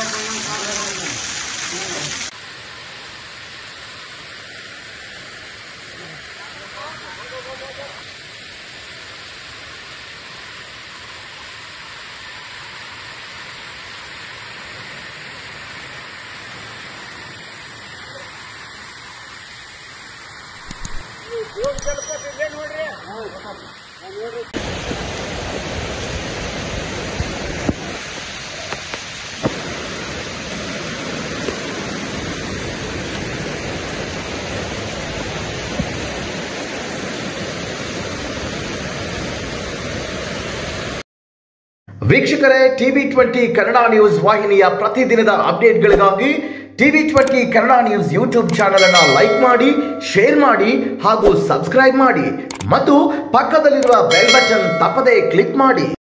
ವೀಕ್ಷಕರೇ, TV20 Kannada news ವಾಹಿನಿಯ ಪ್ರತಿದಿನದ ಅಪ್ಡೇಟ್ಗಳಿಗಾಗಿ TV20 Kannada news YouTube channel ಅನ್ನು ಲೈಕ್ ಮಾಡಿ, ಶೇರ್ ಮಾಡಿ ಹಾಗೂ ಸಬ್ಸ್ಕ್ರೈಬ್ ಮಾಡಿ ಮತ್ತು ಪಕ್ಕದಲ್ಲಿರುವ ಬೆಲ್ ಬಟನ್ ತಪ್ಪದೇ ಕ್ಲಿಕ್ ಮಾಡಿ.